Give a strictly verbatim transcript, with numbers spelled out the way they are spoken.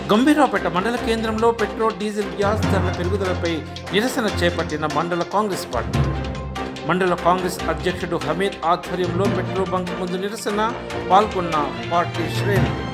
గంభీరావుపేట మండల కేంద్రంలో petrol diesel gas ధరల పెరుగుదలపై నిరసన చేపట్టిన మండల కాంగ్రెస్ పార్టీ. మండల కాంగ్రెస్ అధ్యక్షుడు హమీద్ ఆధ్వర్యంలో పెట్రోల్ బంక్ ముందు నిరసన పాల్గొన్న పార్టీ శ్రేణులు.